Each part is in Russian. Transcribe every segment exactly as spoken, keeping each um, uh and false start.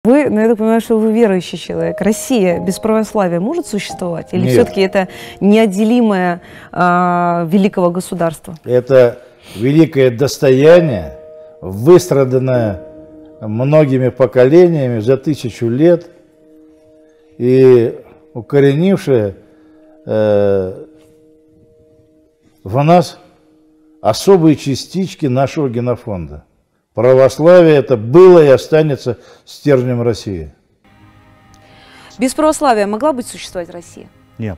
Вы, ну, я так понимаю, что вы верующий человек. Россия без православия может существовать? Или все-таки это неотделимое а, великого государства? Это великое достояние, выстраданное многими поколениями за тысячу лет и укоренившее э, в нас особые частички нашего генофонда. Православие это было и останется стержнем России. Без православия могла быть существовать Россия? Нет.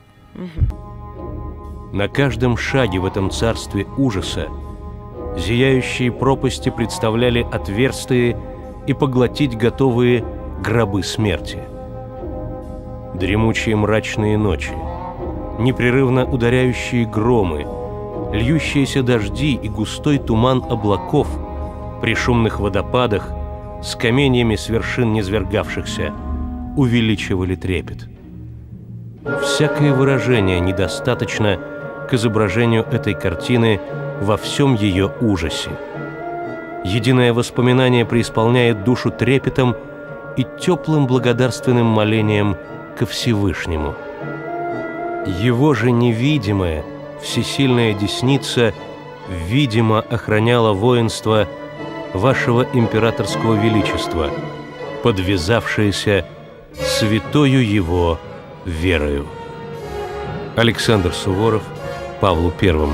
Угу. На каждом шаге в этом царстве ужаса зияющие пропасти представляли отверстые и поглотить готовые гробы смерти. Дремучие мрачные ночи, непрерывно ударяющие громы, льющиеся дожди и густой туман облаков при шумных водопадах с каменьями с вершин низвергавшихся увеличивали трепет. Всякое выражение недостаточно к изображению этой картины во всем ее ужасе. Единое воспоминание преисполняет душу трепетом и теплым благодарственным молением ко Всевышнему. Его же невидимая, всесильная десница видимо охраняла воинство вашего императорского величества, подвязавшееся святою его верою. Александр Суворов Павлу Первому.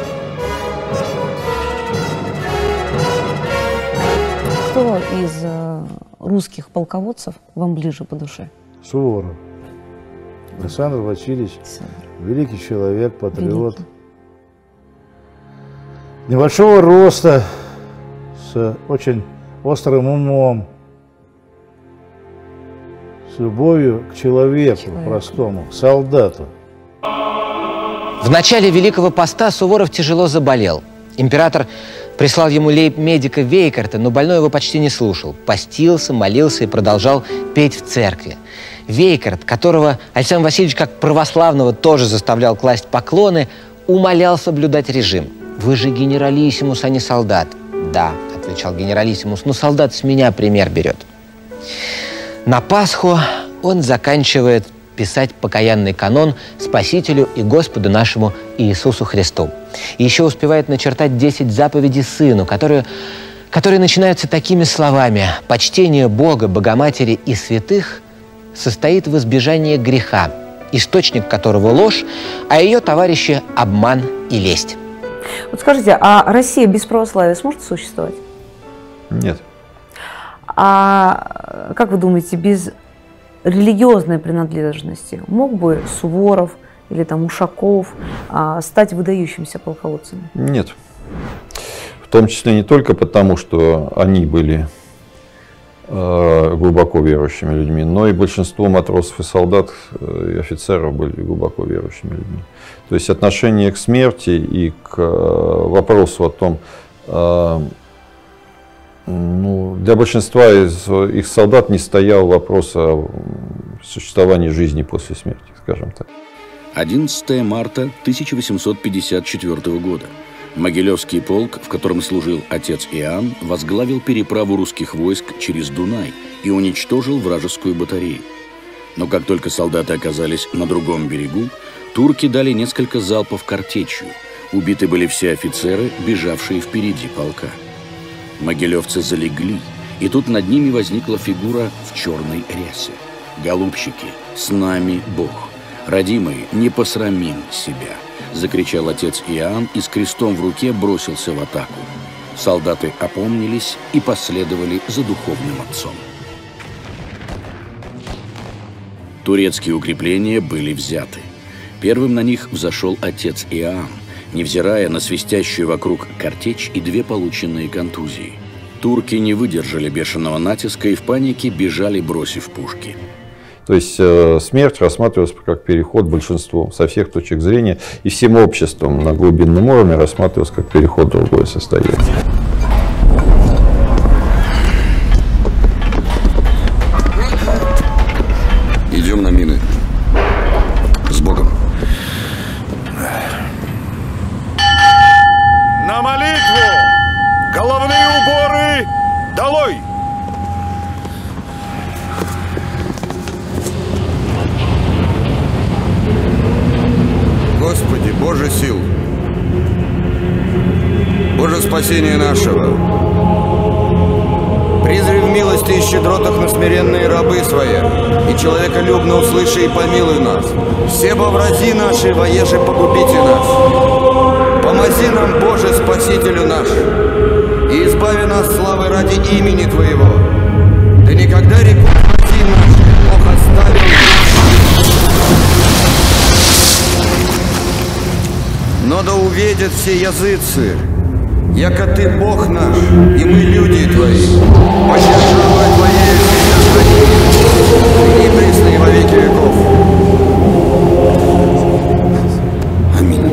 Кто из э, русских полководцев вам ближе по душе? Суворов. Александр Васильевич, великий человек, патриот. Великий. Небольшого роста, с очень острым умом, с любовью к человеку, Человек. простому, к солдату. В начале Великого Поста Суворов тяжело заболел. Император прислал ему лейб-медика Вейкарта, но больной его почти не слушал. Постился, молился и продолжал петь в церкви. Вейкарт, которого Александр Васильевич как православного тоже заставлял класть поклоны, умолял соблюдать режим. «Вы же генералиссимус, а не солдат». «Да», — отвечал генералиссимус, — «но солдат с меня пример берет». На Пасху он заканчивает писать покаянный канон Спасителю и Господу нашему Иисусу Христу. И еще успевает начертать десять заповедей Сыну, которые, которые начинаются такими словами: «Почтение Бога, Богоматери и святых состоит в избежании греха, источник которого ложь, а ее товарищи – обман и лесть». Вот скажите, а Россия без православия сможет существовать? Нет. А как вы думаете, без религиозной принадлежности мог бы Суворов или там Ушаков а, стать выдающимися полководцами? Нет. В том числе не только потому, что они были э, глубоко верующими людьми, но и большинство матросов и солдат и офицеров были глубоко верующими людьми. То есть отношение к смерти и к вопросу о том, э, ну, для большинства из их солдат не стоял вопрос о существовании жизни после смерти, скажем так. одиннадцатое марта тысяча восемьсот пятьдесят четвёртого года. Могилевский полк, в котором служил отец Иоанн, возглавил переправу русских войск через Дунай и уничтожил вражескую батарею. Но как только солдаты оказались на другом берегу, турки дали несколько залпов картечью. Убиты были все офицеры, бежавшие впереди полка. Могилевцы залегли, и тут над ними возникла фигура в черной рясе. «Голубчики, с нами Бог! Родимые, не посрамим себя!» — закричал отец Иоанн и с крестом в руке бросился в атаку. Солдаты опомнились и последовали за духовным отцом. Турецкие укрепления были взяты. Первым на них взошел отец Иоанн, невзирая на свистящую вокруг картечь и две полученные контузии. Турки не выдержали бешеного натиска и в панике бежали, бросив пушки. То есть э, смерть рассматривалась как переход большинством со всех точек зрения, и всем обществом на глубинном уровне рассматривалась как переход в другое состояние. Идем на мины. С Богом. На молитву! Головные уборы долой! Боже сил, Боже спасения нашего, призри в милости и щедротах на смиренные рабы свои, и человеколюбно услыши и помилуй нас. Все во врази наши, воеже погубите нас. Помози нам, Боже, Спасителю наш, и избави нас славы ради имени Твоего. Да никогда реку врази наши Бог оставил. Но да увидят все языцы, яко Ты Бог наш, и мы люди Твои, поддержавая Твоею и пресные во веки веков. Аминь.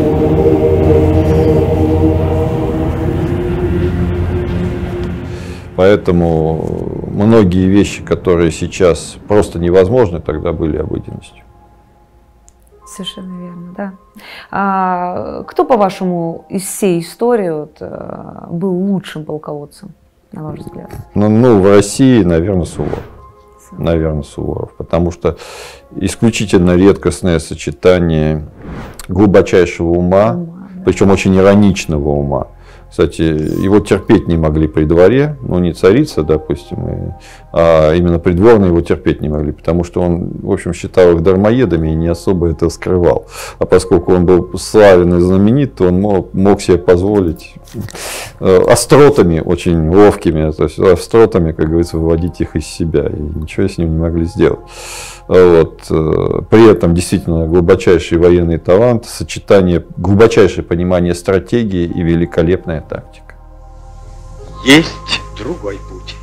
Поэтому многие вещи, которые сейчас просто невозможны, тогда были обыденностью. Совершенно верно, да. А кто, по-вашему, из всей истории вот, был лучшим полководцем, на ваш взгляд? Ну, ну в России, наверное, Суворов. Наверное, Суворов. Потому что исключительно редкостное сочетание глубочайшего ума, ума да. Причем очень ироничного ума. Кстати, его терпеть не могли при дворе, ну не царица, допустим, а именно придворные его терпеть не могли, потому что он, в общем, считал их дармоедами и не особо это скрывал. А поскольку он был славен и знаменит, то он мог, мог себе позволить остротами очень ловкими, то есть остротами, как говорится, выводить их из себя, и ничего с ним не могли сделать. Вот. При этом действительно глубочайший военный талант, сочетание, глубочайшее понимание стратегии и великолепная тактика. Есть другой путь.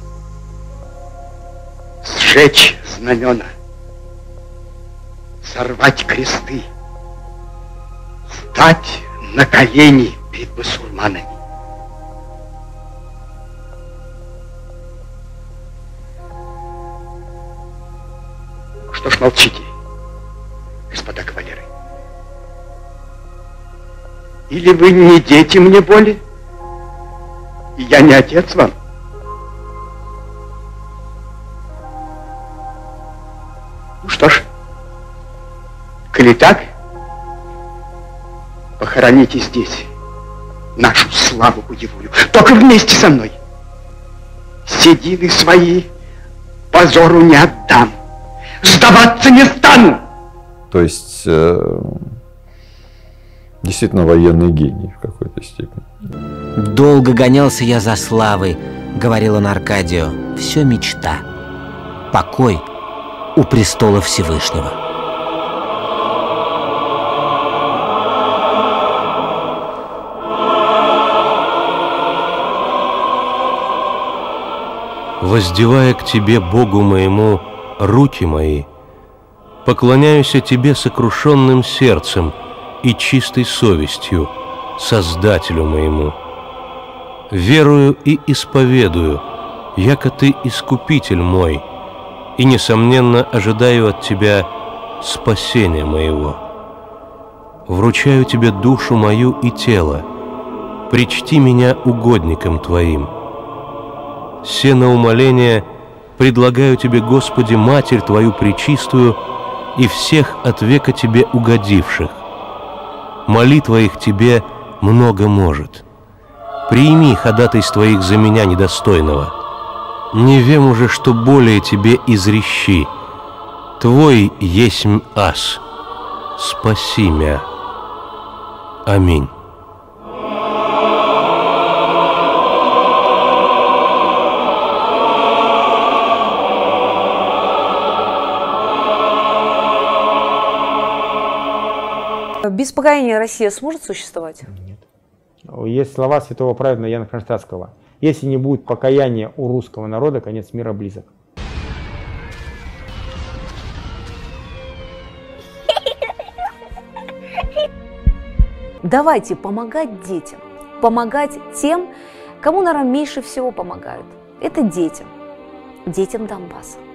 Сжечь знамена, сорвать кресты, стать на колени перед басурманами. Что ж молчите, господа кавалеры? Или вы не дети мне боли, и я не отец вам? Ну что ж, коли так, похороните здесь нашу славу боевую, только вместе со мной. Седины свои позору не отдам. Сдаваться не стану! То есть, э, действительно военный гений в какой-то степени. «Долго гонялся я за славой», — говорил он Аркадию. «Все мечта. Покой у престола Всевышнего». Воздевая к Тебе, Богу моему, руки мои, поклоняюсь Тебе сокрушенным сердцем и чистой совестью, Создателю моему. Верую и исповедую, яко Ты Искупитель мой, и, несомненно, ожидаю от Тебя спасения моего. Вручаю Тебе душу мою и тело, причти меня угодником Твоим. Се на умоление предлагаю Тебе, Господи, Матерь Твою пречистую и всех от века Тебе угодивших. Молитва их Тебе много может. Прими ходатайство их за меня недостойного. Не вем уже, что более Тебе изрещи. Твой есмь ас. Спаси мя. Аминь. Без покаяния Россия сможет существовать? Нет. Есть слова святого праведного Яна Кронштадтского. Если не будет покаяния у русского народа, конец мира близок. Давайте помогать детям, помогать тем, кому, наверное, меньше всего помогают. Это детям, детям Донбасса.